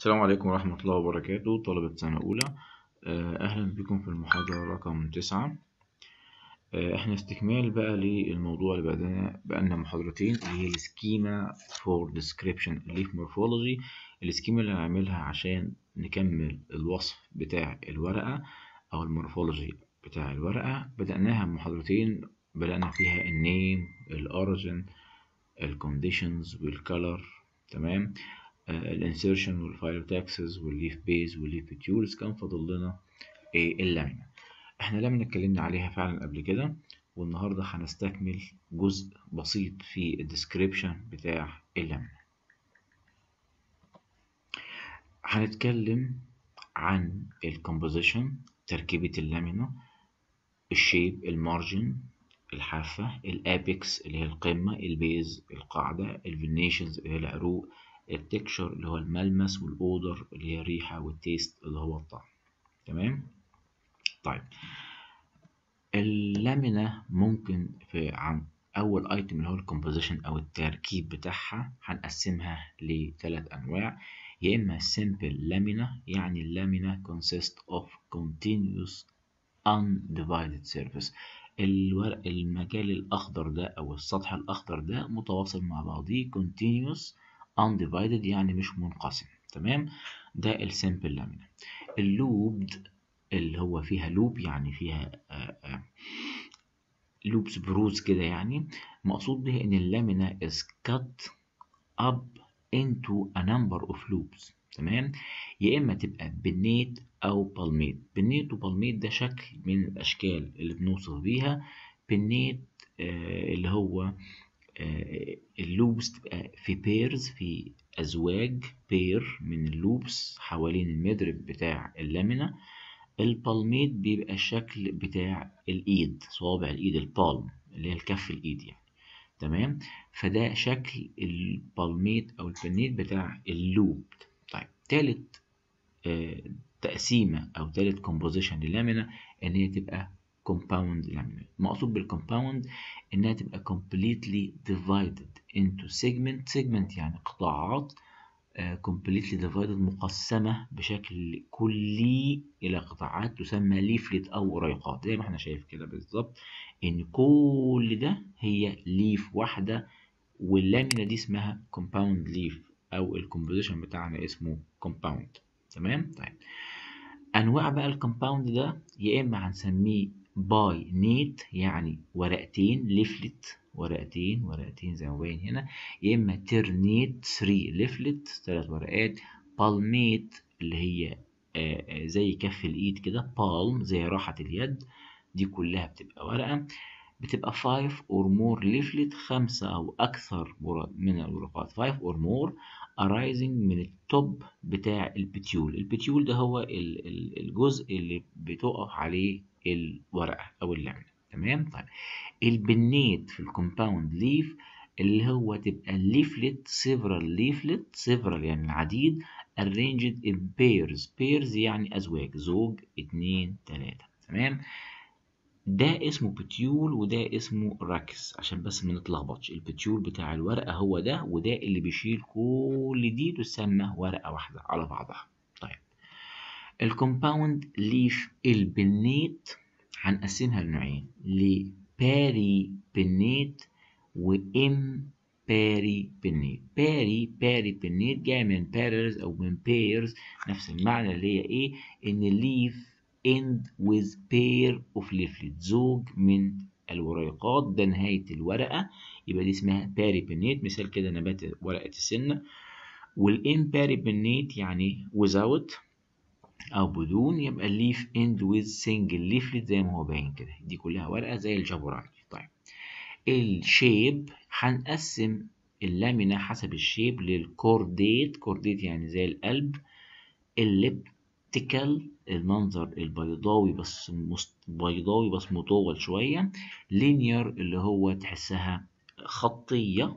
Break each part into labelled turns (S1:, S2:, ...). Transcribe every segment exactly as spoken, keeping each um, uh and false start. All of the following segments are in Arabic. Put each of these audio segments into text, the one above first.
S1: السلام عليكم ورحمة الله وبركاته طلبة سنة أولى. آه، أهلا بكم في المحاضرة رقم تسعة. آه، إحنا استكمال بقى للموضوع اللي بقالنا بقالنا محاضرتين، اللي هي السكيما فور ديسكريبشن ليف مورفولوجي. السكيما اللي هنعملها عشان نكمل الوصف بتاع الورقة أو المورفولوجي بتاع الورقة. بدأناها محاضرتين، بدأنا فيها النيم، الأوريجين، الكونديشنز والكالر. تمام. الانسيرشن والفايلوتاكسس والليف بيز والليف بيتيولز. كان فاضل لنا ايه؟ اللامينا. احنا لامينا اتكلمنا عليها فعلا قبل كده، والنهارده هنستكمل جزء بسيط في الديسكريبشن بتاع اللامينا. هنتكلم عن الكومبوزيشن، تركيبة اللامينا، الشيب، المارجن الحافة، الابيكس اللي هي القمة، البيز القاعدة، الفينيشنز اللي هي العروق، التكشر اللي هو الملمس، والاودر اللي هي الريحة، والتيست اللي هو الطعم. تمام. طيب، اللامينا ممكن في عن اول ايتم اللي هو الكومبوزيشن او التركيب بتاعها هنقسمها لثلاث انواع. يا اما simple لامينا، يعني اللامينا consist of continuous undivided surface. الورق المجال الأخضر ده أو السطح الأخضر ده متواصل مع بعضيه، continuous undivided يعني مش منقسم. تمام. ده السيمبل لامينا. اللوبد اللي هو فيها لوب، يعني فيها لوبس بروز كده، يعني مقصود به إن اللامينا is cut up into a number of loops. تمام. يا اما تبقى بنيت او بالميت. بنيت وبالميت ده شكل من الاشكال اللي بنوصف بيها. بنيت آه اللي هو آه اللوبس تبقى في بيرز، في ازواج بير من اللوبس حوالين المدرب بتاع اللامينا. البالميت بيبقى الشكل بتاع الايد، صوابع الايد، البالم اللي هي الكف الايد يعني. تمام. فده شكل البالميت او البنيت بتاع اللوب. طيب، تالت آه تقسيمه او تالت كومبوزيشن للامينا ان هي تبقى كومباوند لامينا. المقصود بالكومباوند انها تبقى completely divided into segment. segment يعني قطاعات. uh, completely divided مقسمة بشكل كلي إلى قطاعات تسمى ليفلت أو ريقات، زي ما احنا شايف كده بالظبط، إن كل ده هي ليف واحدة، واللامينا دي اسمها compound ليف أو الكومبوزيشن بتاعنا اسمه compound. تمام. طيب، أنواع بقى الكومباوند ده يا إما هنسميه باي نيت يعني ورقتين، ليفلت ورقتين ورقتين زي ما باين هنا، يا اما ترنيت ثلاثة ليفلت ثلاث ورقات، بالميت اللي هي آآ آآ زي كف الايد كده، بالم زي راحة اليد، دي كلها بتبقى ورقة. بتبقى five or more leaflet، خمسة أو أكثر من الورقات، five or more arising من التوب بتاع البتيول. البتيول ده هو الجزء اللي بتقف عليه الورقة أو اللامنة. تمام. طيب، البنيت في الكومباوند ليف اللي هو تبقى الليفلت several leaflet، several يعني العديد، arranged in pairs. pairs يعني أزواج، زوج، اتنين، تلاتة. تمام. ده اسمه بتيول وده اسمه راكس، عشان بس ما نتلخبطش. البتيول بتاع الورقة هو ده، وده اللي بيشيل كل دي تسمى ورقة واحدة على بعضها. طيب، الكومباوند ليف البنيت هنقسمها لنوعين، لباري بنيت وام باري بنيت. باري باري بنيت جاي من بارز او من بيرز، نفس المعنى، اللي هي ايه؟ ان الليف end with pair of leaflet، زوج من الوريقات، ده نهاية الورقة، يبقى دي اسمها باري بنيت. مثال كده نبات ورقة السنة. والام باري بنيت يعني without أو بدون، يبقى leaf end with single leaflet زي ما هو باين كده، دي كلها ورقة زي الجابوراي. طيب، الشيب هنقسم اللامينا حسب الشيب للكورديت. كورديت يعني زي القلب. الليبتيكال المنظر البيضاوي بس مست... بيضاوي بس مطول شوية. لينير اللي هو تحسها خطية.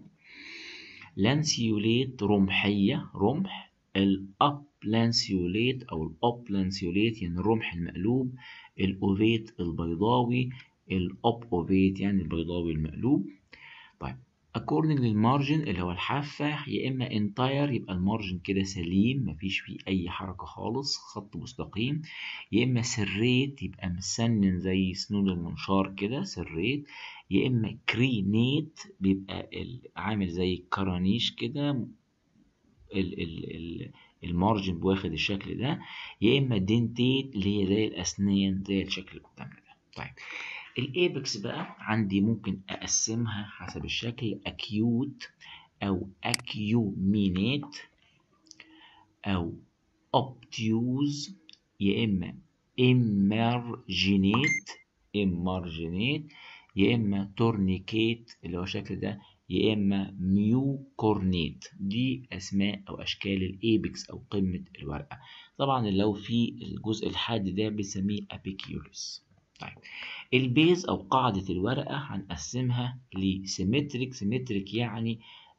S1: لانسيوليت رمحية، رمح. الأب لانسيوليت أو الأب لانسيوليت يعني الرمح المقلوب. الأوفيت البيضاوي. الأب أوفيت يعني البيضاوي المقلوب. طيب، according للمارجن اللي هو الحافة، يا إما entire يبقى المارجن كده سليم مفيش فيه أي حركة خالص خط مستقيم، يا إما serrate يبقى مسنن زي سنون المنشار كده serrate، يا إما crenate بيبقى عامل زي الكرانيش كده ال ال ال المارجن واخد الشكل ده، يا إما dentate اللي هي زي الأسنان زي الشكل اللي قدامنا ده. طيب الايبكس بقى عندي ممكن اقسمها حسب الشكل acute او acuminate او obtuse، يا اما emarginate emarginate يا اما tourniquet اللي هو الشكل ده، يا اما mucornate. دي اسماء او اشكال الايبكس او قمة الورقة. طبعا لو في الجزء الحاد ده بنسميه apiculus. طيب البيز او قاعدة الورقة هنقسمها لسيمتريك. سيمتريك يعني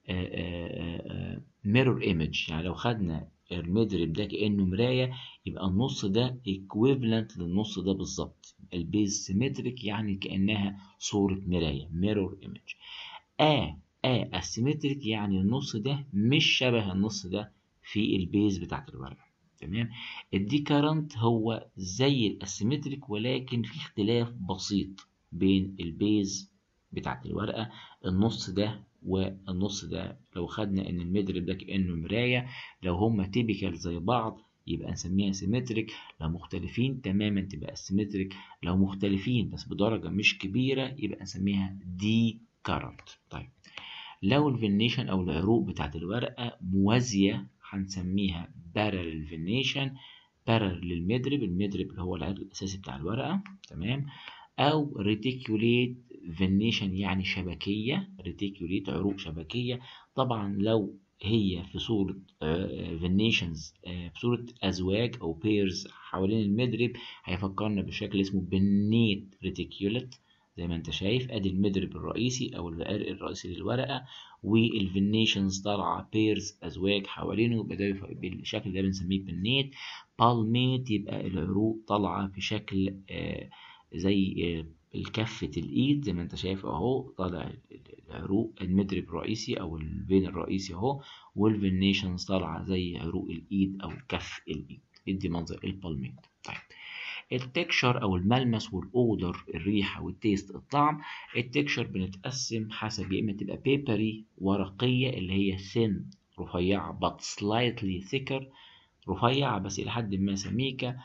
S1: ميرور ايمج، يعني لو خدنا المدرب ده كأنه مراية يبقى النص ده equivalent للنص ده بالظبط. البيز سيمتريك يعني كأنها صورة مراية ميرور ايمج. ا ا اسيمتريك يعني النص ده مش شبه النص ده في البيز بتاعت الورقة. تمام. الديكرنت هو زي الاسيمتريك ولكن في اختلاف بسيط بين البيز بتاعت الورقة، النص ده والنص ده. لو خدنا ان المدرب ده كأنه مراية، لو هما تيبيكال زي بعض يبقى نسميها سيمتريك، لو مختلفين تماما تبقى اسيمتريك، لو مختلفين بس بدرجة مش كبيرة يبقى نسميها دي كارنت. طيب لو الفينيشن او العروق بتاعت الورقة موازية هنسميها بارل فينيشن، بارل للمدرب، المدرب اللي هو العرق الاساسي بتاع الورقة. تمام. او ريتيكوليت فينيشن يعني شبكية، ريتيكوليت عروق شبكية. طبعا لو هي في صورة فينيشنز في صورة أزواج أو بيرز حوالين المدرب هيفكرنا بشكل اسمه بنيت ريتيكوليت. زي ما انت شايف ادي المدرب الرئيسي او العرق الرئيسي للورقة، والفينيشنز طالعة بيرز أزواج حوالينه، بالشكل ده بنسميه بنيت. بالميت يبقى العروق طالعة في شكل آه زي الكفة الإيد، زي ما أنت شايف أهو طالع العروق المدرب الرئيسي أو الفين الرئيسي أهو، والفينيشنز طالعة زي عروق الإيد أو كف الإيد، يدي منظر البالميت. طيب التكشر أو الملمس والأودر، الريحة والتيست الطعم. التكشر بنتقسم حسب يا إما تبقى بيبري ورقية اللي هي thin رفيعة but slightly thicker، رفيعة بس إلى حد ما سميكة.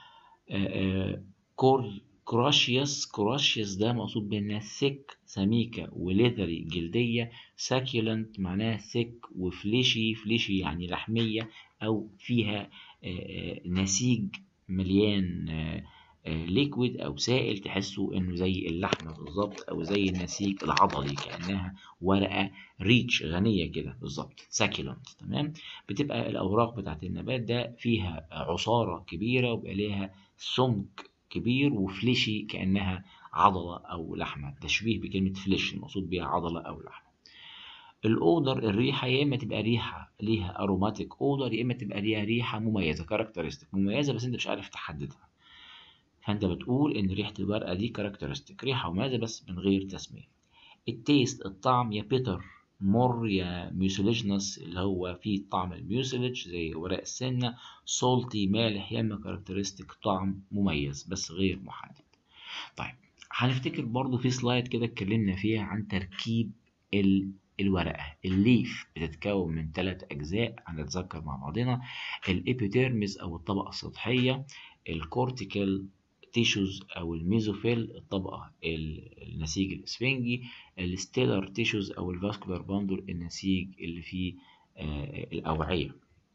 S1: كور كراشيوس، كراشيوس ده مقصود بأنها ثيك سميكة وليذري جلدية. ساكيولنت معناها ثيك وفليشي، فليشي يعني لحمية أو فيها نسيج مليان ليكويد أو سائل تحسوا إنه زي اللحمة بالظبط أو زي النسيج العضلي كأنها ورقة ريتش غنية كده بالظبط. ساكيولنت. تمام. بتبقى الأوراق بتاعت النبات ده فيها عصارة كبيرة وبقى ليها سمك كبير، وفليشي كأنها عضلة أو لحمة، تشبيه بكلمة فليش المقصود بها عضلة أو لحمة. الأودر الريحة يا إما تبقى ريحة ليها أروماتيك أودر، يا إما تبقى ليها ريحة مميزة كاركترستيك مميزة بس أنت مش عارف تحددها، فأنت بتقول إن ريحة الورقة دي كاركترستيك ريحة مميزة بس من غير تسمية. التيست الطعم يا بيتر مر يا ميوسيليجنس اللي هو فيه طعم الميوسيلج زي ورق السنة. سولتي مالح، يا اما كاركترستيك طعم مميز بس غير محدد. طيب هنفتكر برضو في سلايد كده اتكلمنا فيها عن تركيب ال الورقة. الليف بتتكون من ثلاث أجزاء هنتذكر مع بعضنا: الإبيديرمس أو الطبقة السطحية، الكورتيكال تيشوز أو الميزوفيل الطبقة النسيج الإسفنجي، الستيلر تيشوز أو الفاسكولار باندول النسيج اللي فيه آه الأوعية.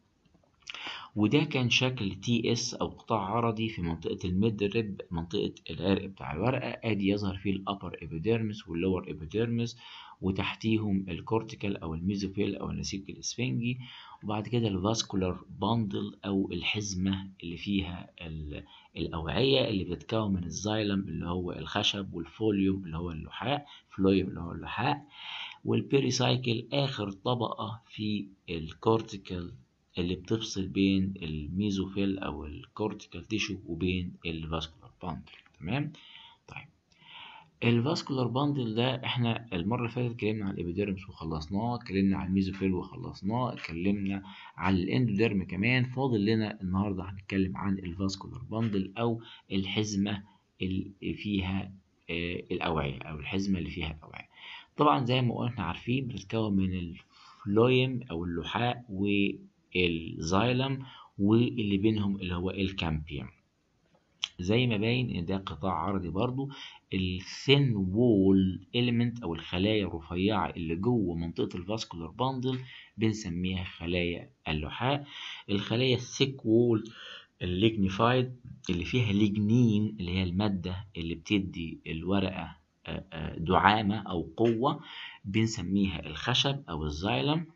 S1: وده كان شكل تي اس او قطاع عرضي في منطقة الميدرب، منطقة العرق بتاع الورقة. ادي يظهر فيه الابر ابيديرمس واللور ابيديرمس، وتحتيهم الكورتيكال او الميزوفيل او النسيج الاسفنجي، وبعد كده الفاسكولار باندل او الحزمة اللي فيها الاوعية اللي بتتكون من الزايلم اللي هو الخشب والفوليوم اللي هو اللحاء، فلويوم اللي هو اللحاء، والبيريسايكل اخر طبقة في الكورتيكال اللي بتفصل بين الميزوفيل او الكورتيكال تيشو وبين الفاسكولار باندل. تمام. طيب الفاسكولار باندل ده احنا المره اللي فاتت اتكلمنا على الابيديرمس وخلصناه، اتكلمنا على الميزوفيل وخلصناه، اتكلمنا على الاندوديرم كمان. فاضل لنا النهارده هنتكلم عن الفاسكولار باندل او الحزمه اللي فيها آه الاوعيه، او الحزمه اللي فيها الاوعيه. طبعا زي ما قلنا عارفين بتتكون من الفلويم او اللحاء والزايلم، واللي بينهم اللي هو الكامبيوم. زي ما باين ان ده قطاع عرضي برضو. الثين وول element او الخلايا الرفيعه اللي جوه منطقه الفاسكولار باندل بنسميها خلايا اللحاء. الخلايا الثيك وول الليجنيفايد اللي فيها ليجنين اللي هي الماده اللي بتدي الورقه دعامه او قوه بنسميها الخشب او الزايلم.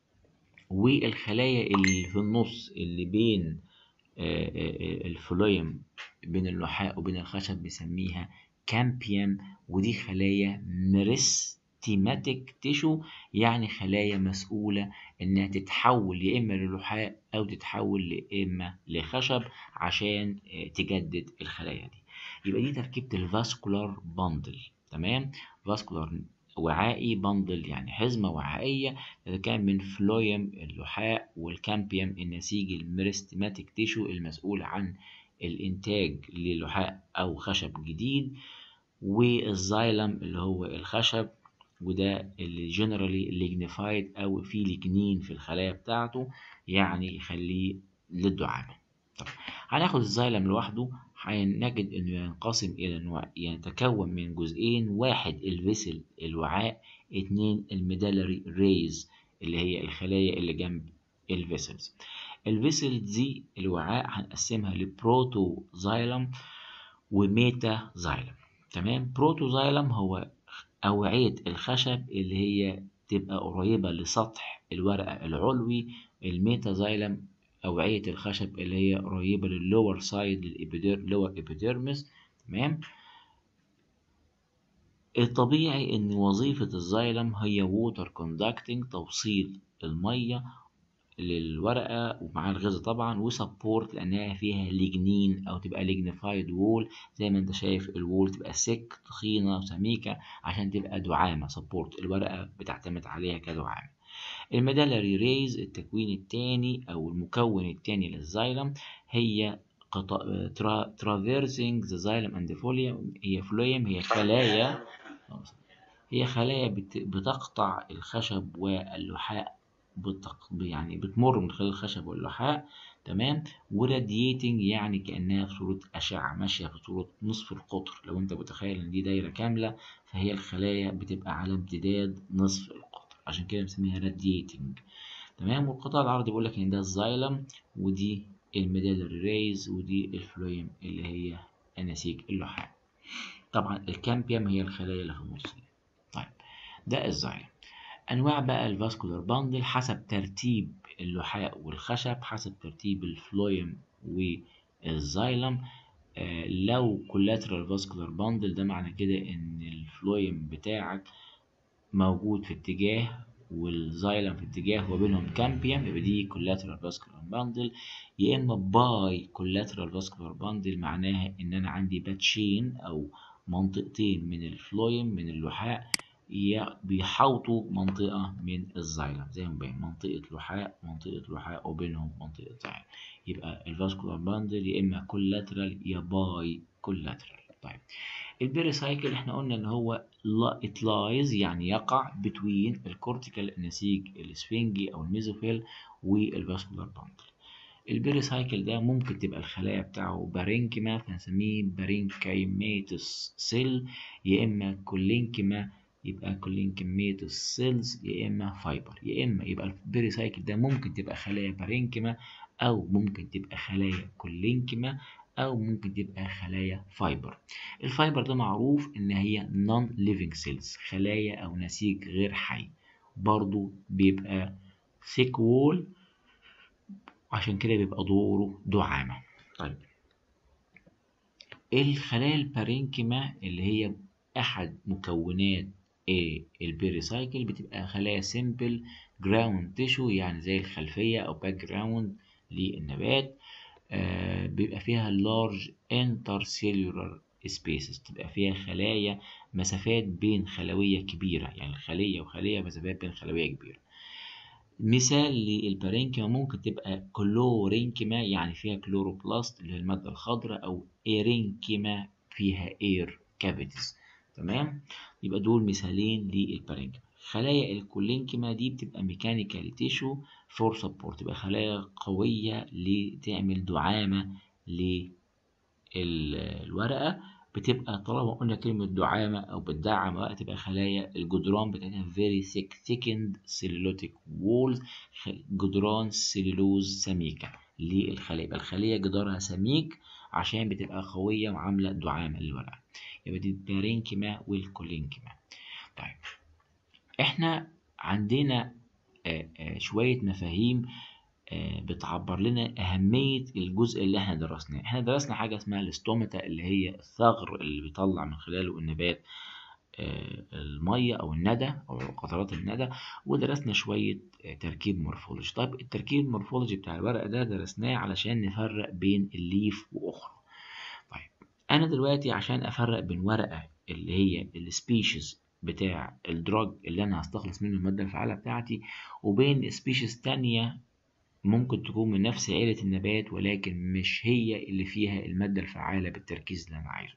S1: والخلايا اللي في النص اللي بين الفلويم بين اللحاء وبين الخشب بنسميها كامبيوم، ودي خلايا ميرستيماتيك تيشو، يعني خلايا مسؤولة انها تتحول يا اما للحاء او تتحول يا اما لخشب عشان تجدد الخلايا دي. يبقى دي تركيبة الفاسكولار باندل. تمام. فاسكولار وعائي، باندل يعني حزمة وعائية تتكون من فلويم اللحاء والكامبيوم النسيج الميرستيماتيك تيشو المسؤول عن الإنتاج للحاء أو خشب جديد، والزايلم اللي هو الخشب وده اللي جنرالي ليجنيفايد أو فيه ليجنين في الخلايا بتاعته يعني يخليه للدعامة. طب هناخد الزايلم لوحده، هنجد انه ينقسم الى نوع، يتكون من جزئين: واحد الفيسل الوعاء، اتنين الميدالري ريز اللي هي الخلايا اللي جنب الفيسلز. الفيسل دي الوعاء هنقسمها لبروتو زايلم وميتا زايلم. تمام. بروتو زايلم هو أوعية الخشب اللي هي تبقى قريبة لسطح الورقة العلوي. الميتا زايلم أوعية الخشب اللي هي قريبة لللور سايد للإبيدير لور إبيديرمس. تمام. الطبيعي إن وظيفة الزايلم هي ووتر كوندكتنج، توصيل المية للورقة ومع الغذاء طبعا، وسبورت لأنها فيها ليجنين أو تبقى ليجنيفايد وول. زي ما أنت شايف الوول تبقى سك تخينة وسميكة عشان تبقى دعامة، سبورت الورقة بتعتمد عليها كدعامة. الميدالري ريز التكوين الثاني أو المكون الثاني للزايلم هي ترافيرسينج ذا زايلم اند فوليوم. هي فلويم هي خلايا هي خلايا بتقطع الخشب واللحاء، بتق... يعني بتمر من خلال الخشب واللحاء. تمام. ورادييتنج يعني كأنها في صورة أشعة ماشية في صورة نصف القطر. لو أنت متخيل إن دي دايرة كاملة فهي الخلايا بتبقى على امتداد نصف القطر، عشان كده بنسميها رادييتنج. تمام. والقطاع العرضي بيقول لك إن ده الزايلم، ودي الميدالري ريز، ودي الفلويم اللي هي النسيج اللحاء. طبعا الكامبيوم هي الخلايا اللي في النص. طيب ده الزايلم. أنواع بقى الفاسكولار باندل حسب ترتيب اللحاء والخشب، حسب ترتيب الفلويم والزايلم. آه لو كولاترال فاسكولار باندل ده معنى كده إن الفلويم بتاعك موجود في اتجاه والزايلم في اتجاه وبينهم كامبيوم، يبقى دي كولاترال فاسكولار باندل. يا إما باي كولاترال فاسكولار باندل معناها إن أنا عندي باتشين أو منطقتين من الفلويم من اللحاء بيحوطوا منطقة من الزايلم، زي ما بين منطقة لحاء منطقة لحاء وبينهم منطقة زايلم. يبقى الفاسكولار باندل يا إما كولاترال يا باي كولاترال. طيب البيريسايكل احنا قلنا ان هو it lies يعني يقع between الكورتيكال النسيج الاسفنجي او الميزوفيل والفاسكولار باندل. البيريسايكل ده ممكن تبقى الخلايا بتاعه بارينكيما فنسميه بارينكيماتوس سيل، يا اما كولينكيما يبقى كولينكيماتوس سيلز، يا اما فايبر. يا اما يبقى البيريسايكل ده ممكن تبقى خلايا بارينكيما او ممكن تبقى خلايا كولينكيما او ممكن تبقى خلايا فايبر. الفايبر ده معروف ان هي نون ليفينج سيلز، خلايا او نسيج غير حي، برضو بيبقى ثيك وول عشان كده بيبقى دوره دعامة. طيب الخلايا البارينكيما اللي هي احد مكونات البيريسايكل بتبقى خلايا سيمبل جراوند تيشو، يعني زي الخلفية او باك جراوند للنبات. آه بيبقى فيها large intercellular سبيسز، تبقى فيها خلايا مسافات بين خلوية كبيرة، يعني خلية وخلية مسافات بين خلوية كبيرة. مثال للبارينكيما ممكن تبقى كلورينكيما يعني فيها كلوروبلاست اللي هي المادة الخضراء، أو إيرينكيما فيها إير كافيتيز. تمام، يبقى دول مثالين للبارينكيما. خلايا الكولينكيما دي بتبقى ميكانيكال تيشو فور سبورت، تبقى خلايا قوية لتعمل دعامة للورقة. بتبقى طالما قلنا كلمة دعامة أو بتدعم بقى، تبقى خلايا الجدران بتاعتها very thick thickened cellulosic walls، جدران سليلوز سميكة للخلية. يبقى الخلية جدارها سميك عشان بتبقى قوية وعاملة دعامة للورقة. يبقى دي البارينكيما والكولينكيما. طيب احنا عندنا آآ آآ شوية مفاهيم بتعبر لنا أهمية الجزء اللي احنا درسناه. احنا درسنا حاجة اسمها الاستوماتا اللي هي الثغر اللي بيطلع من خلاله النبات المية أو الندى أو قطرات الندى، ودرسنا شوية تركيب مورفولوجي. طيب التركيب المورفولوجي بتاع الورقة ده درسناه علشان نفرق بين الليف وأخرى. طيب أنا دلوقتي عشان أفرق بين ورقة اللي هي السبيشيز بتاع الدراج اللي أنا هستخلص منه المادة الفعالة بتاعتي، وبين سبيشيز تانية ممكن تكون من نفس عيلة النبات ولكن مش هي اللي فيها المادة الفعالة بالتركيز اللي أنا عايزه،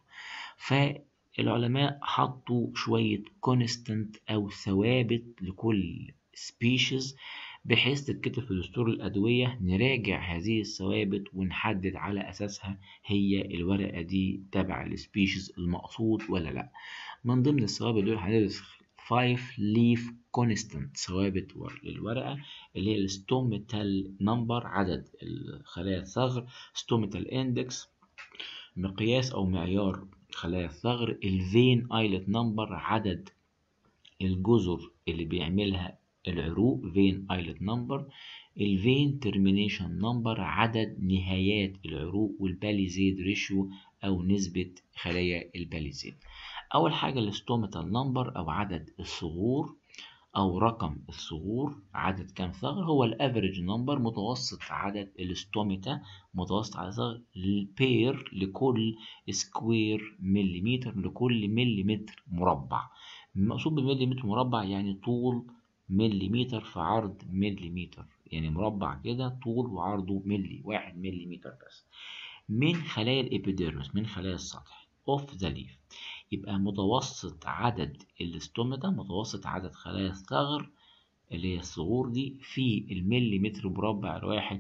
S1: فالعلماء حطوا شوية كونستنت أو ثوابت لكل سبيشيز بحيث تتكتب في دستور الأدوية. نراجع هذه الثوابت ونحدد على أساسها هي الورقة دي تبع السبيشيز المقصود ولا لأ. من ضمن الثوابت دول هندرس five leaf constant، ثوابت للورقة اللي هي الستوميتال نمبر عدد خلايا الثغر، ستوميتال اندكس مقياس أو معيار خلايا الثغر، الفين ايلت نمبر عدد الجزر اللي بيعملها العروق فين ايلت نمبر، الفين ترمينيشن نمبر عدد نهايات العروق، والباليزيد ريشيو أو نسبة خلايا الباليزيد. أول حاجة الستوميتال نمبر أو عدد الثغور أو رقم الثغور، عدد كام ثغر، هو الافريج نمبر متوسط عدد الستوميتا، متوسط عدد ثغر البير لكل سكوير مليمتر لكل مليمتر مربع. المقصود بالمليمتر مربع يعني طول مليمتر في عرض مليمتر، يعني مربع كده طول وعرضه ملي واحد مليمتر بس. من خلايا الإبيديرمس، من خلايا السطح اوف ذا ليف، يبقى متوسط عدد الاستوماتا، متوسط عدد خلايا الثغر اللي هي الثغور دي في المليمتر مربع الواحد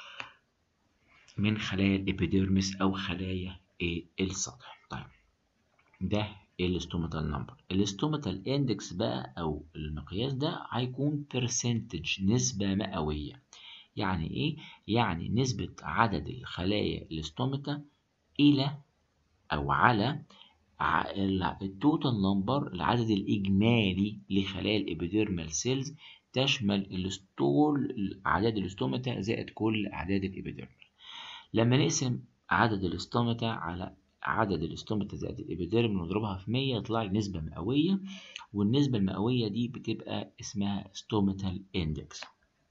S1: من خلايا الإبيديرمس أو خلايا السطح. طيب ده الاستوماتال نمبر. الاستوماتال اندكس بقى أو المقياس ده هيكون برسنتج، نسبة مئوية. يعني إيه؟ يعني نسبة عدد الخلايا الاستوماتا إلى أو على التوتال نمبر، العدد الإجمالي لخلايا الإبيديرمال سيلز، تشمل الستول أعداد الاستوماتا زائد كل أعداد الإبيديرمال. لما نقسم عدد الاستوماتا على عدد الاستوماتا زائد الإبيديرمال ونضربها في مية يطلع لي نسبة مئوية، والنسبة المئوية دي بتبقى اسمها ستوماتال اندكس.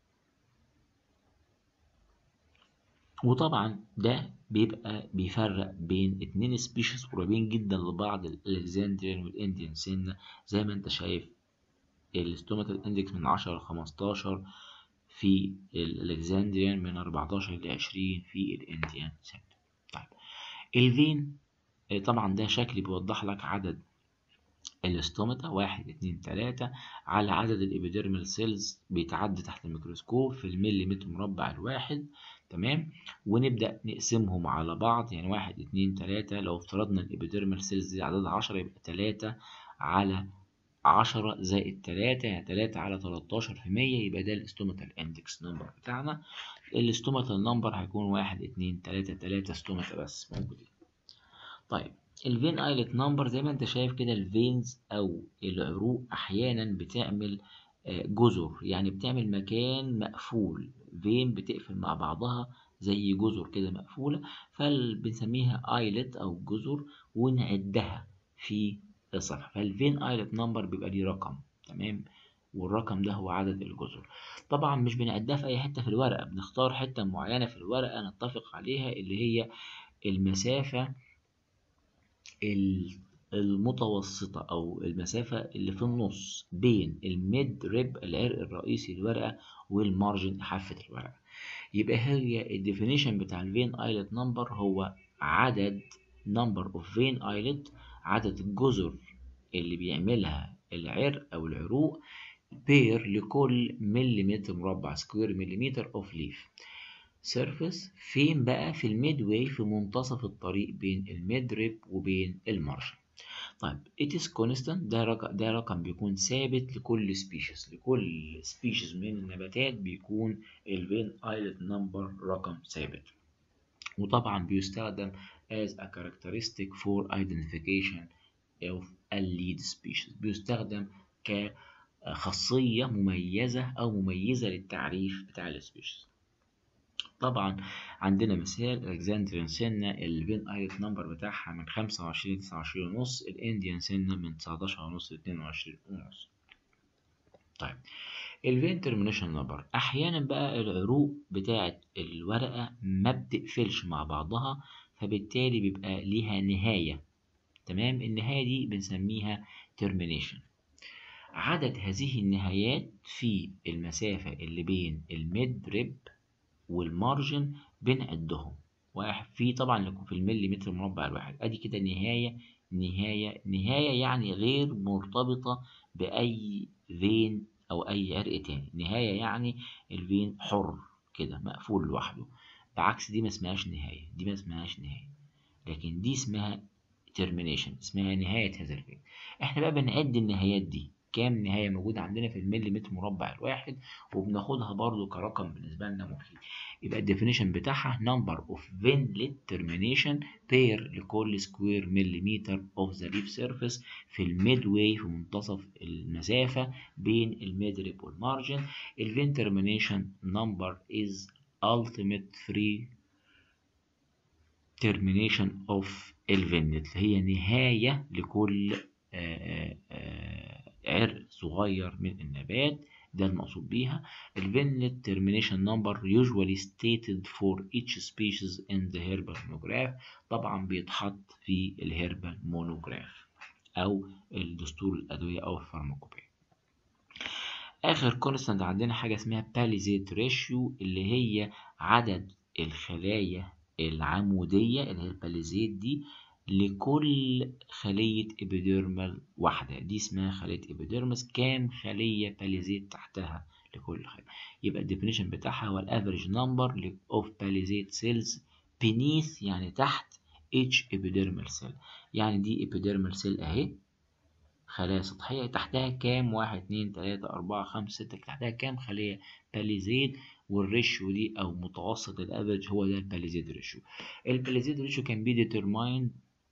S1: وطبعا ده بيبقى بيفرق بين اتنين سبيشيز قريبين جدا لبعض، الالكسندريان والانديان سنة. زي ما انت شايف الاستوماتال اندكس من عشرة ل خمستاشر في الالكسندريان، من اربعتاشر ل عشرين في الانديان سنة. طيب الفين طبعا ده شكل بيوضح لك عدد الاستوماتا واحد اتنين تلاتة على عدد الإبيديرمال سيلز بيتعدى تحت الميكروسكوب في المليمتر مربع الواحد. تمام، ونبدأ نقسمهم على بعض، يعني واحد اتنين تلاتة، لو افترضنا الإبيديرمال سيلز دي عددها عشرة يبقى تلاتة على عشرة زائد تلاتة يعني تلاتة على تلاتاشر في مية، يبقى ده الاستوماتال اندكس نمبر بتاعنا. الاستوماتال نمبر هيكون واحد اتنين تلاتة، تلاتة ستوماتا بس موجودين. طيب الفين ايلت نمبر زي ما انت شايف كده، الفينز او العروق احيانا بتعمل جزر، يعني بتعمل مكان مقفول، فين بتقفل مع بعضها زي جزر كده مقفولة، فبنسميها ايلت او جزر ونعدها في الصفحة. فالفين ايلت نمبر بيبقى ليه رقم، تمام، والرقم ده هو عدد الجزر. طبعا مش بنعدها في اي حتة في الورقة، بنختار حتة معينة في الورقة نتفق عليها اللي هي المسافة المتوسطة أو المسافة اللي في النص بين الميد ريب العرق الرئيسي للورقة والمارجن حافة الورقة. يبقى هي الديفينيشن بتاع الفين ايلت نمبر هو عدد نمبر اوف فين ايلت، عدد الجزر اللي بيعملها العرق أو العروق بير لكل مليمتر مربع سكوير مليمتر اوف ليف سيرفيس. فين بقى؟ في الميد واي، في منتصف الطريق بين الميد ريب وبين المارجن. طيب it is constant، ده رقم ده رقم بيكون ثابت لكل سبيشيز، لكل سبيشيز من النباتات بيكون الفين ايلت نمبر رقم ثابت. وطبعا بيستخدم as a characteristic for identification of a lead species، بيستخدم كخاصية مميزة أو مميزة للتعريف بتاع السبيشيز. طبعا عندنا مثال الكسندريان سنة الفين ايلت نمبر بتاعها من خمسة وعشرين لتسعة وعشرين ونص، الانديان سنة من تسعتاشر ونص لاتنين وعشرين ونص. طيب الفين ترمينيشن نمبر، احيانا بقى العروق بتاعت الورقة ما بتقفلش مع بعضها، فبالتالي بيبقى ليها نهاية. تمام، النهاية دي بنسميها ترمينيشن. عدد هذه النهايات في المسافة اللي بين الميد ريب والمارجن بنعدهم، واحد في طبعا في المليمتر مربع الواحد. ادي كده نهاية نهاية نهاية، يعني غير مرتبطة بأي فين أو أي عرق تاني. نهاية يعني الفين حر كده مقفول لوحده، بعكس دي ما اسمهاش نهاية، دي ما اسمهاش نهاية، لكن دي اسمها termination، اسمها نهاية هذا الفين. احنا بقى بنعد النهايات دي، كام نهاية موجودة عندنا في المليمتر مربع الواحد، وبناخدها برضو كرقم بالنسبة لنا مفيد. يبقى الديفينيشن بتاعها number of venlet termination pair لكل سكوير مليمتر of the leaf surface في الميد واي، في منتصف المسافة بين الميد ريب والمارجن. الفين termination number is ultimate free termination of الفينت، هي نهاية لكل آآ آآ عرق صغير من النبات، ده المقصود بيها. الفينت termination number usually stated for each species in the herbal monograph، طبعا بيتحط في الهيربال مونوجراف أو الدستور الأدوية أو الفارماكوبيا. آخر كونستانت عندنا حاجة اسمها باليزيت ريشيو، اللي هي عدد الخلايا العمودية اللي هي الباليزيت دي لكل خلية إبيديرمال واحدة، دي اسمها خلية إبيديرمس. كام خلية باليزيت تحتها لكل خلية؟ يبقى الديفينيشن بتاعها هو الافريج نمبر اوف باليزيت سيلز beneath، يعني تحت each epidermal cell. يعني دي epidermal cell اهي، خلايا سطحية، تحتها كام؟ واحد اتنين تلاتة أربعة خمسة ستة، تحتها كام خلية باليزيد؟ والريشيو دي أو متوسط الأفريج هو ده الباليزيد ريشيو. الباليزيد ريشيو can be determined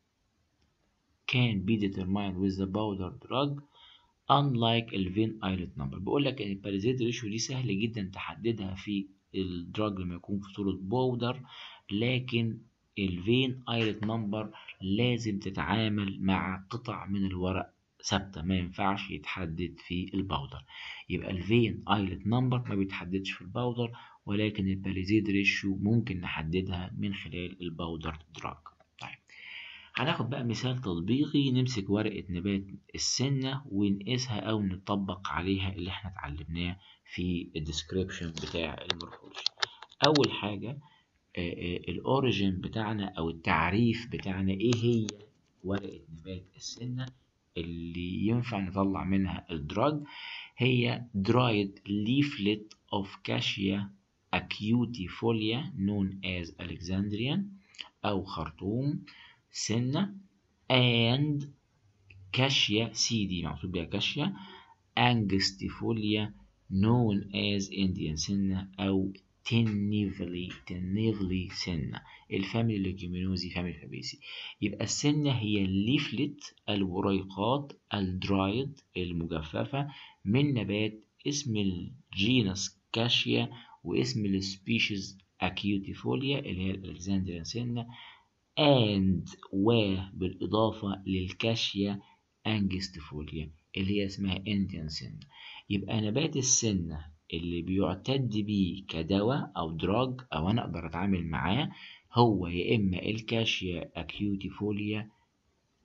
S1: can be determined with the powder drug unlike الفين ايلت نمبر. بيقول لك ان الباليزيد ريشيو دي سهل جدا تحددها في الدراج لما يكون في صورة بودر، لكن الفين ايلت نمبر لازم تتعامل مع قطع من الورق ثابته، ما ينفعش يتحدد في الباودر. يبقى الفين ايلت نمبر ما بيتحددش في الباودر، ولكن الباليزيد ريشيو ممكن نحددها من خلال الباودر دراج. طيب هناخد بقى مثال تطبيقي، نمسك ورقة نبات السنة ونقيسها أو نطبق عليها اللي احنا اتعلمناه في الديسكريبشن بتاع المورفولوجي. أول حاجة الأوريجين بتاعنا أو التعريف بتاعنا إيه هي ورقة نبات السنة اللي ينفع نطلع منها الدراج. هي dried leaflet of Cassia acutifolia known as Alexandrian أو خرطوم سنة and Cassia سيدي مقصود بها كاشيا angustifolia known as Indian سنة أو تنيفلي تنيفلي سنة الفاميلي ليجيومينوزي فاميلي فابيسي. يبقى السنة هي الليفلت الوريقات الدرايد المجففة من نبات اسم الجينس كاشيا واسم السبيشيز أكيوتيفوليا اللي هي الألكسندريان سنة and وبالإضافة للكاشيا أنجستيفوليا اللي هي اسمها إنديان سنة. يبقى نبات السنة اللي بيعتد بيه كدواء أو دراج أو أنا أقدر أتعامل معاه هو يا إما الكاشيا أكيوتيفوليا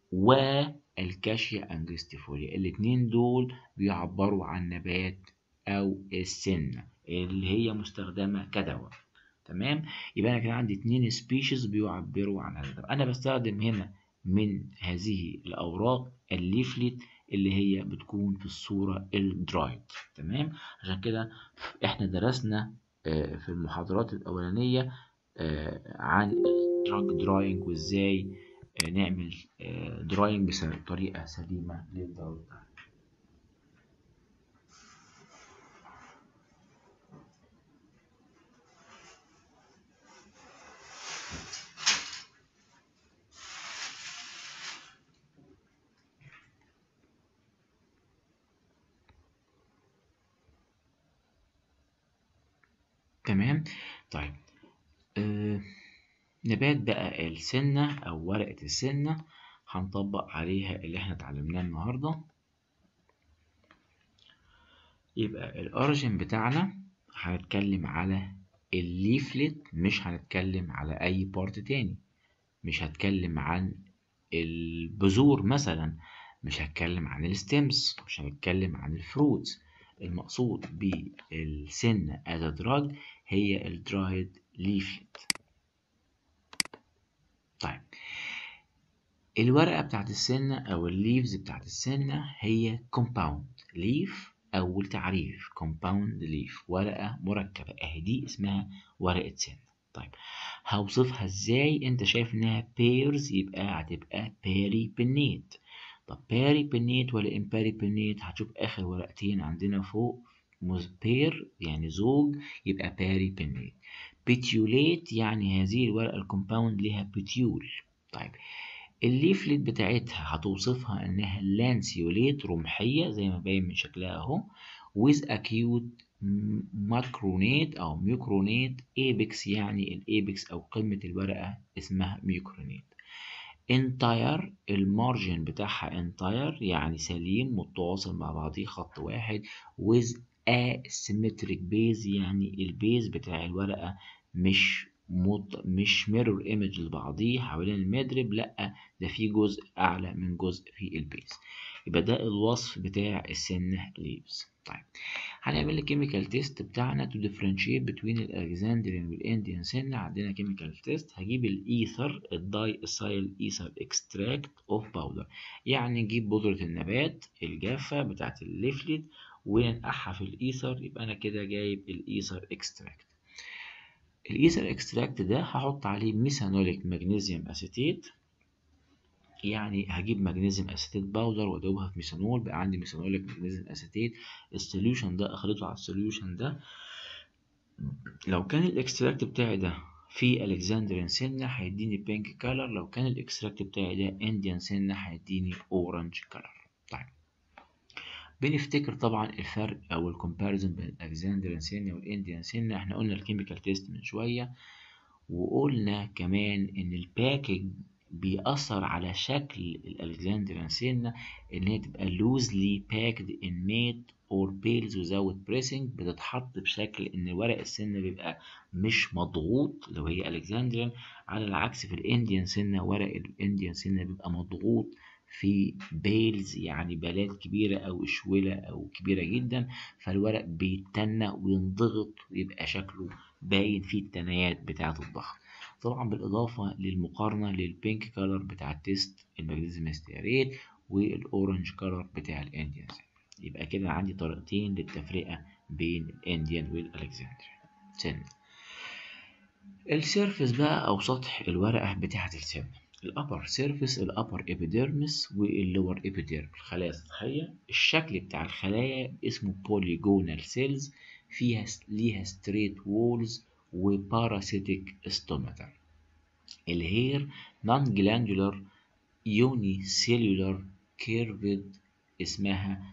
S1: والكاشيا انجستيفوليا. الاتنين دول بيعبروا عن نبات او السنة اللي هي مستخدمة كدواء. تمام، يبقى انا كان عندي اتنين سبيشيز بيعبروا عن هذا. انا بستخدم هنا من هذه الاوراق الليفلت اللي هي بتكون في الصورة الدرايد. تمام، عشان كده احنا درسنا في المحاضرات الاولانية عن الدراج دراينج وازاي نعمل دراينج بطريقة سليمة للدواء. تمام، طيب آه نبات بقى السنة أو ورقة السنة هنطبق عليها اللي احنا اتعلمناه النهاردة. يبقى الأوريجين بتاعنا هنتكلم على الليفلت، مش هنتكلم على أي بارت تاني. مش هتكلم عن البذور مثلا، مش هتكلم عن الستيمز، مش هنتكلم عن الفروتس. المقصود بالسنة as a drug هي الدرايد ليفلت. طيب الورقة بتاعت السنة أو الليفز بتاعت السنة هي compound leaf. أول تعريف compound leaf، ورقة مركبة، أهي دي اسمها ورقة سنة. طيب هوصفها ازاي؟ انت شايف انها pairs، يبقى هتبقى peripinnate. طب peripinnate ولا imperipinnate؟ هتشوف آخر ورقتين عندنا فوق pair يعني زوج، يبقى peripinnate. petiolate يعني هذه الورقة الكومباوند لها بتيول. طيب الليفلت بتاعتها هتوصفها انها لانسيوليت رمحية زي ما باين من شكلها اهو، with acute ماكرونيت او ميوكرونيت ايبكس، يعني الايبكس او قمة الورقة اسمها ميوكرونيت. انتاير المارجن بتاعها انتاير يعني سليم متواصل مع بعضيه خط واحد، with asymmetric base يعني البيز بتاع الورقة مش مط... مش ميرور ايمج لبعضيه حوالين المدرب، لا ده في جزء اعلى من جزء في البيز. يبقى ده الوصف بتاع السنة ليفز. طيب هنعمل الكيميكال تيست بتاعنا to differentiate between الالكسندريان والانديان سنة. عندنا كيميكال تيست، هجيب الايثر الداي اسايل ايثر اكستراكت اوف باودر، يعني نجيب بودرة النبات الجافة بتاعت الليفلت وننقعها في الايثر، يبقى انا كده جايب الايثر اكستراكت. الايثر اكستراكت ده هحط عليه ميثانوليك مغنيسيوم اسيتيت، يعني هجيب مغنيسيوم اسيتيت باودر وادوبها في ميثانول، بقى عندي ميثانوليك مغنيسيوم اسيتيت. السوليوشن ده اخلطه على السوليوشن ده. لو كان الاكستراكت بتاعي ده في الكسندريان سنة هيديني بينك كالر، لو كان الاكستراكت بتاعي ده انديان سنة هيديني اورنج كالر. طيب بنفتكر طبعا الفرق او الكومباريزون بين الالكسندريان سنة والانديان سنة. احنا قلنا الكيميكال تيست من شوية، وقلنا كمان ان الباكج بيأثر على شكل الالكسندريان سنة، ان هي تبقى loosely packed in made or bales without pressing، بتتحط بشكل ان ورق السنة بيبقى مش مضغوط لو هي الكسندريان، على العكس في الانديان سنة ورق الانديان سنة بيبقى مضغوط في بيلز يعني بالات كبيرة أو أشولة أو كبيرة جدا، فالورق بيتنى وينضغط ويبقى شكله باين فيه التنايات بتاعة الضغط. طبعا بالإضافة للمقارنة للبينك كولر بتاع التيست المغنيسيوم استياريت والأورنج كولر بتاع الإنديان. يبقى كده عندي طريقتين للتفرقة بين الإنديان والألكسندريان سن. السيرفس بقى أو سطح الورقة بتاعة السن، الأبر سيرفس الأبر إبيديرمس واللور إبيديرمس، الخلايا السطحية. الشكل بتاع الخلايا اسمه بوليجونال سيلز، فيها ليها ستريت وولز وباراسيتيك ستوماتا. الهير نون جلاندولار يوني سيلولار كيرفد، اسمها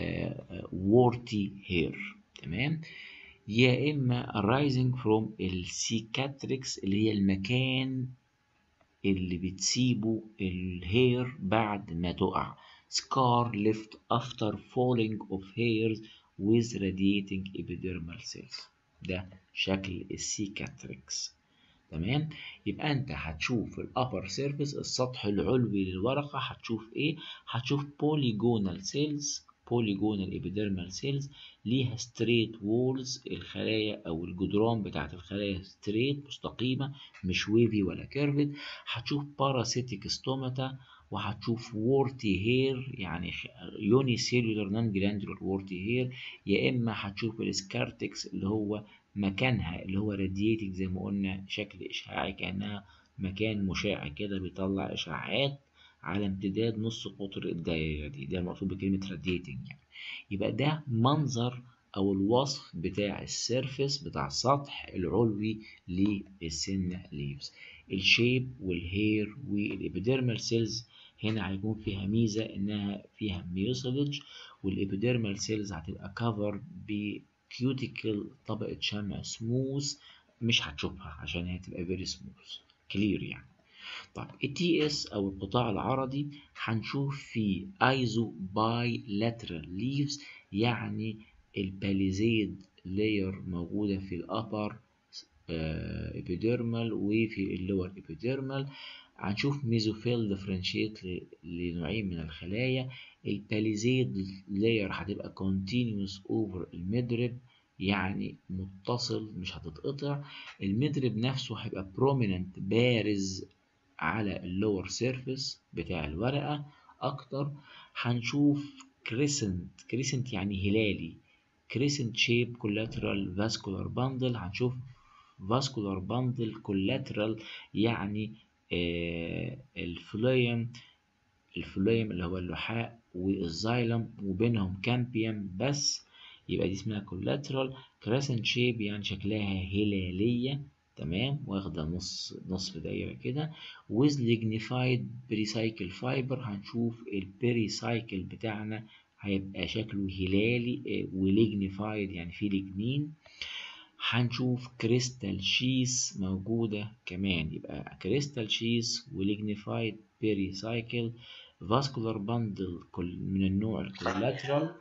S1: وورتي هير. تمام، يا إما arising from السيكاتريكس اللي هي المكان اللي بتسيبه الهير بعد ما تقع، scar left after falling of hairs with radiating epidermal cells، ده شكل السيكاتريكس. تمام. يبقى انت هتشوف الابر سيرفيس السطح العلوي للورقه، هتشوف ايه؟ هتشوف بوليجونال سيلز، بوليجونال ايبيديرمال سيلز ليها ستريت وولز، الخلايا او الجدران بتاعت الخلايا ستريت مستقيمه مش ويفي ولا كيرفد. هتشوف باراسيتيك ستوماتا، وهتشوف وورتي هير يعني يوني سيلولار نون جلاندولار وورتي هير. يا اما هتشوف السكارتكس اللي هو مكانها اللي هو رادياتنج زي ما قلنا شكل اشعاعي، كانها مكان مشع كده بيطلع اشعاعات على امتداد نص قطر الدائره دي، ده المقصود بكلمه رادياتنج يعني. يبقى ده منظر او الوصف بتاع السيرفس بتاع السطح العلوي للسنة ليفز. الشيب والهير والابيديرمال سيلز هنا هيكون فيها ميزة انها فيها ميوسيلج، والابيديرمال سيلز هتبقى كفر بكيوتيكل طبقة شمع سموث، مش هتشوفها عشان هي تبقى فيري سموث كلير يعني. طيب التي اس او القطاع العرضي هنشوف فيه ايزو باي لاترال ليفز، يعني الباليزيد لاير موجودة في الابر ابيديرمال وفي اللور ابيديرمال. هنشوف ميزوفيل ديفرنشيت لنوعين من الخلايا. الباليزيد لاير هتبقى كونتينيوس اوفر المدرب يعني متصل مش هتتقطع. المدرب نفسه هيبقى بروميننت بارز على اللور سيرفيس بتاع الورقة أكتر. هنشوف كريسنت، كريسنت يعني هلالي، كريسنت شيب كولاترال فاسكولار باندل. هنشوف فاسكولار باندل كولاترال يعني آه الفلويم، الفلويم اللي هو اللحاء والزايلم وبينهم كامبيوم بس، يبقى دي اسمها كولاترال. كريسنت شيب يعني شكلها هلالية، تمام، واخدة نص نصف دايرة كده. with lignified pericycle fiber هنشوف البيريسايكل بتاعنا هيبقى شكله هلالي وليجنيفايد يعني فيه ليجنين. هنشوف كريستال شيس موجودة كمان، يبقى كريستال شيس وليجنيفايد بيريسايكل فاسكولار باندل من النوع الكولاترال.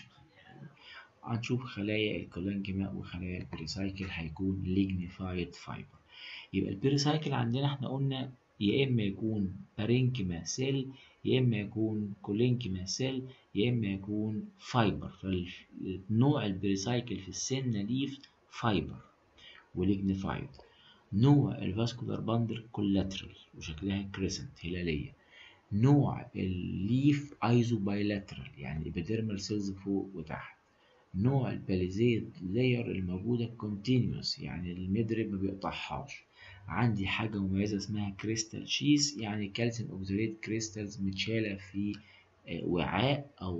S1: هنشوف خلايا الكولانجيما وخلايا البيريسايكل هيكون ليجنيفايد فايبر. يبقى البيريسايكل عندنا احنا قلنا يا اما يكون بارينكيما سيل، يا اما يكون كولينكيما سيل، يا اما يكون فايبر. فالنوع البيريسايكل في السنة ليف فايبر وليجنيفايد. نوع الفاسكولار باندل كولاترال وشكلها كريسنت هلالية. نوع الليف ايزو بايلاترال يعني ابيديرمال سيلز فوق وتحت. نوع الباليزيد لاير الموجودة كونتينيوس يعني المدرب ما بيقطعهاش. عندي حاجة مميزة اسمها كريستال شيس يعني كالسيوم اوكساليت كريستالز متشالة في وعاء أو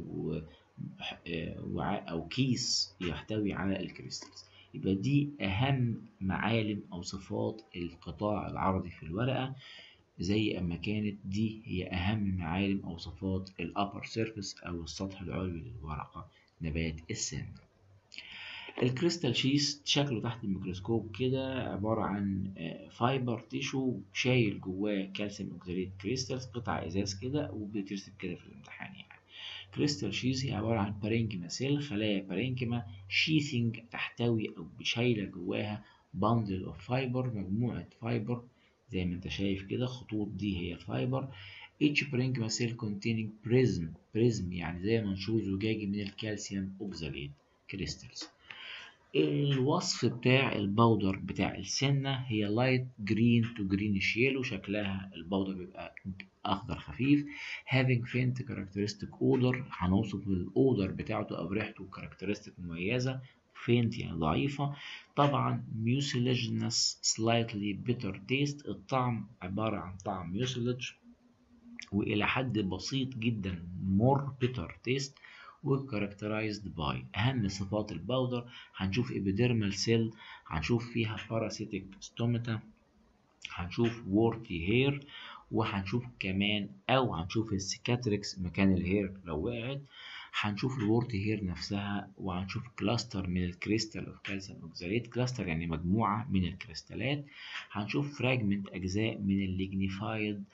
S1: وعاء أو كيس يحتوي على الكريستالز. يبقى دي أهم معالم أو صفات القطاع العرضي في الورقة، زي أما كانت دي هي أهم معالم أو صفات الأبر سيرفيس أو السطح العلوي للورقة نبات السن. الكريستال شيس شكله تحت الميكروسكوب كده عبارة عن فايبر تيشو شايل جواه كالسيوم اوكساليت كريستالز، قطع ازاز كده وبترسم كده في الامتحان يعني. كريستال شيس هي عبارة عن بارينكيما سيل، خلايا بارينكيما شيثنج تحتوي او شايلة جواها باندل اوف فايبر، مجموعة فايبر زي ما انت شايف كده، خطوط دي هي الفايبر. each parenchyma cell containing prism، prism يعني زي منشور زجاجي من الكالسيوم اوكساليت كريستالز. الوصف بتاع البودر بتاع السنة هي لايت جرين تو جرينيش يلو، شكلها البودر بيبقى أخضر خفيف. having faint characteristic odor، هنوصف الأودر بتاعته أو ريحته characteristic مميزة. faint يعني ضعيفة. طبعا mucilaginous slightly bitter taste، الطعم عبارة عن طعم mucilage وإلى حد بسيط جدا more bitter taste. وكاركترايزد باي أهم صفات الباودر هنشوف إبيديرمال سيل، هنشوف فيها باراسيتيك ستوماتا، هنشوف وورتي هير، وهنشوف كمان أو هنشوف السيكاتريكس مكان الهير لو وقعت. هنشوف الوورتي هير نفسها، وهنشوف كلاستر من الكريستال اوف كالسيوم اوكساليت، كلاستر يعني مجموعة من الكريستالات. هنشوف فراجمنت أجزاء من الليجنيفايد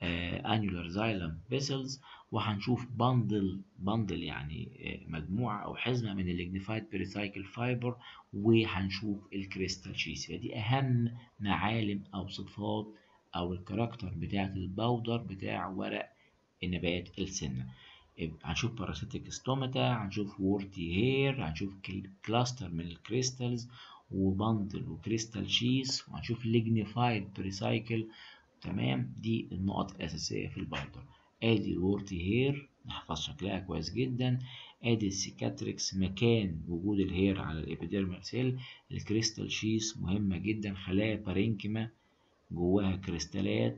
S1: انيولار زايلم فيسلز، وهنشوف بندل بندل يعني آه، مجموعة أو حزمة من الليجنيفايد بيريسايكل فايبر، وهنشوف الكريستال شيس. دي أهم معالم أو صفات أو الكاركتر بتاعة الباودر بتاع ورق النبات السنة. هنشوف باراسيتيك ستوماتا، هنشوف وورتي هير، هنشوف كلاستر من الكريستالز وبندل وكريستال شيس، وهنشوف ليجنيفايد بريسايكل. تمام، دي النقط الأساسية في الباودر. ادي الورتي هير نحفظ شكلها كويس جدا. ادي السيكاتريكس مكان وجود الهير على الابيديرمال سيل. الكريستال شيس مهمة جدا، خلايا بارينكيما جواها كريستالات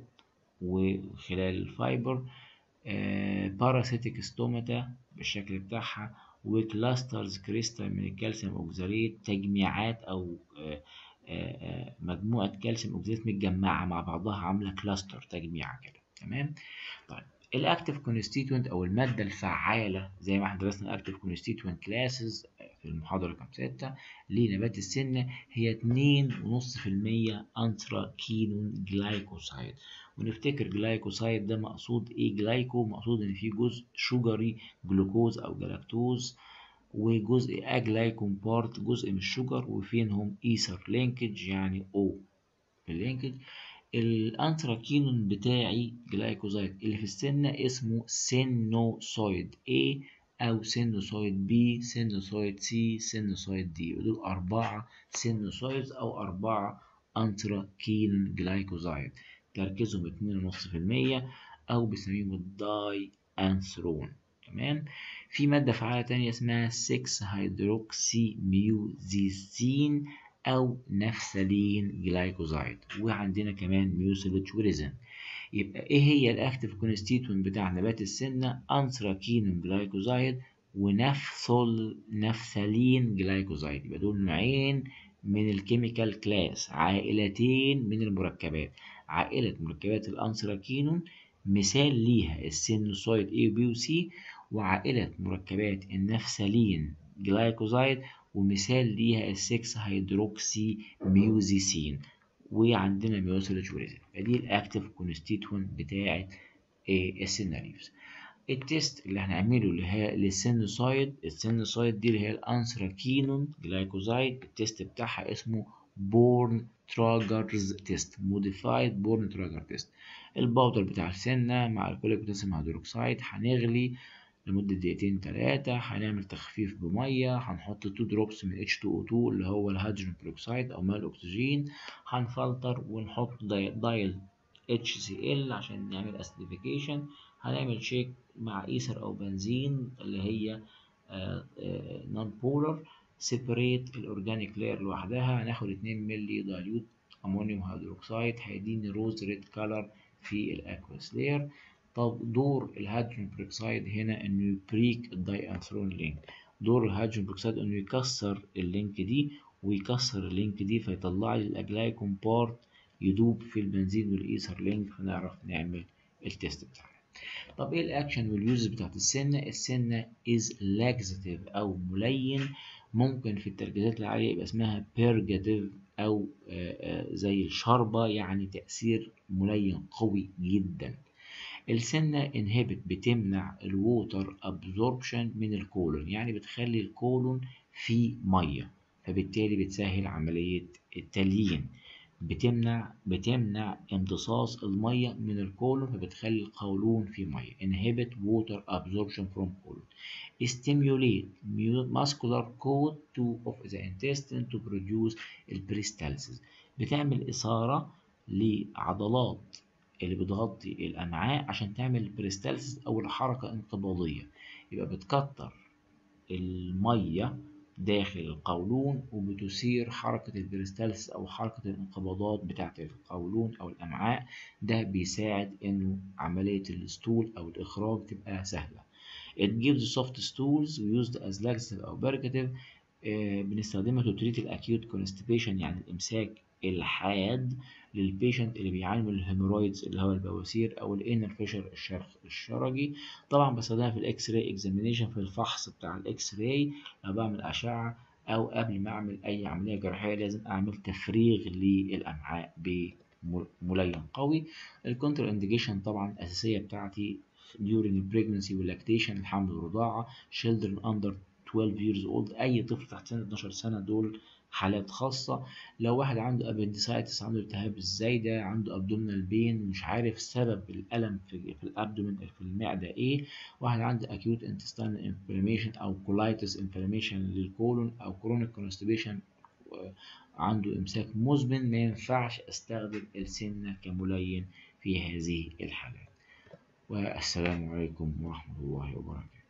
S1: وخلال الفايبر. آه باراسيتيك ستوماتا بالشكل بتاعها، وكلاسترز كريستال من الكالسيوم اوكزاليت، تجميعات او آه آه مجموعة كالسيوم اوكزاليت متجمعة مع بعضها عاملة كلاستر تجميعة كده. تمام. طيب الاكتيف كونستيتوينت او المادة الفعالة زي ما احنا درسنا الاكتيف كونستيتوينت كلاسز في المحاضرة رقم ستة لنبات السنة، هي اتنين ونص في المية انثراكينون جلايكوسايد. ونفتكر جلايكوسايد ده مقصود ايه؟ جلايكو مقصود ان في جزء شجري جلوكوز او جلاكتوز، وجزء اجلايكون بارت جزء من الشجر، وفينهم ايثر لينكج يعني او اللينكج. الانثراكينون بتاعي جلايكوزايد اللي في السنة اسمه سينوسويد A أو سينوسويد B، سينوسويد C، سينوسويد D. ودول أربعة سينوسويدز أو أربعة انثراكينون جلايكوزايد، تركيزهم اتنين ونص في المية أو بنسميهم الداي أنثرون. تمام. في مادة فعالة تانية اسمها ستة هيدروكسي ميوزيسين أو نفسلين جلايكوزايد، وعندنا كمان ميوسيليج وريزين. يبقى إيه هي الأكتيف كونستيتوينت بتاع نبات السنة؟ أنثراكينون جلايكوزايد ونفثول نفثلين جلايكوزايد. يبقى دول نوعين من الكيميكال كلاس، عائلتين من المركبات. عائلة مركبات الأنثراكينون مثال ليها السينوسويد A و B و C، وعائلة مركبات النفثلين جلايكوزايد ومثال ليها السكس هيدروكسي ميوزيسين، وعندنا ميوسيليج وريزين. فدي الاكتيف كونستيتوينت بتاعه السيناريوز. التيست اللي هنعمله اللي هي للسينوسايد، السينوسايد دي اللي هي الانثراكينون جلايكوزايد، التيست بتاعها اسمه بورن تراجرز تيست، موديفايد بورن تراجر تيست. الباودر بتاع السنة مع الكوليك بوتاسيوم هيدروكسيد هنغلي لمدة دقيقتين تلاتة، هنعمل تخفيف بمية، هنحط اتنين دروبس من اتش تو او تو اللي هو الهيدروجين بيروكسيد أو ماء الأكسجين، هنفلتر ونحط دايل اتش سي ال عشان نعمل اسيديفيكيشن، هنعمل شيك مع ايثر أو بنزين اللي هي نون بولر، سيبريت الأورجانيك لاير لوحدها، هناخد اتنين مللي دايلوت أمونيوم هيدروكسيد هيديني روز ريد كولر في الأكوس لاير. طب دور الهيدروجين بيروكسيد هنا انه يبريك الداي انثرون لينك، دور الهيدروجين بيروكسيد انه يكسر اللينك دي ويكسر اللينك دي فيطلع لي الاجلايكون بارت يدوب في البنزين والايثر لينك، فنعرف نعمل التيست بتاعنا. طب ايه الاكشن واليوز بتاعت السنه؟ السنه از لاكزاتيف او ملين، ممكن في التركيزات العاليه يبقى اسمها بيرجاتيف او زي الشربه، يعني تاثير ملين قوي جدا. السنة انهبت بتمنع الووتر ابزوربشن من الكولون، يعني بتخلي الكولون فيه مية فبالتالي بتسهل عملية التليين. بتمنع بتمنع امتصاص المية من الكولون فبتخلي القولون فيه مية. inhibit water absorption from colon. stimulate muscular coat to of the intestine to produce البريستالسيس، بتعمل إثارة لعضلات اللي بتغطي الأمعاء عشان تعمل البريستالسيس أو الحركة انقباضية. يبقى بتكتر المية داخل القولون وبتثير حركة البريستالسيس أو حركة الانقباضات بتاعة القولون أو الأمعاء. ده بيساعد إنه عملية الستول أو الإخراج تبقى سهلة. It gives soft stools used as laxative أو purgative. آه بنستخدمها to treat الأكيوت constipation يعني الإمساك الحاد للبيشنت اللي بيعاني من الهيمورويدز اللي هو البواسير او الانر فيشر الشرخ الشرجي. طبعا بستخدمها في الاكس راي اكزامينيشن في الفحص بتاع الاكس راي لو بعمل اشعه، او قبل ما اعمل اي عمليه جراحيه لازم اعمل تفريغ للامعاء ملين قوي. الكونتر انديكيشن طبعا الاساسيه بتاعتي during pregnancy واللاكتيشن، الحمل والرضاعه، children under twelve years old، اي طفل تحت سن اتناشر سنه، دول حالات خاصه. لو واحد عنده appendicitis، عنده التهاب الزايده، عنده abdominal pain ومش عارف سبب الالم في, في الابدومين في المعده ايه، واحد عنده acute intestinal inflammation او colitis inflammation للكولون، او chronic constipation عنده إمساك مزمن، ما ينفعش أستخدم السمنة كملين في هذه الحالات. والسلام عليكم ورحمة الله وبركاته.